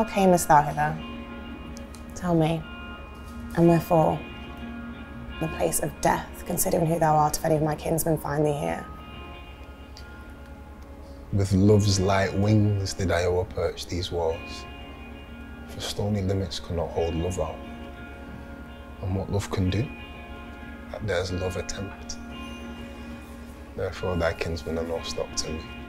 how camest thou hither? Tell me, and wherefore? The place of death, considering who thou art, if any of my kinsmen find thee here. With love's light wings did I o'erperch these walls, for stony limits could not hold love out. And what love can do, that dares love attempt. Therefore thy kinsmen are no stop to me.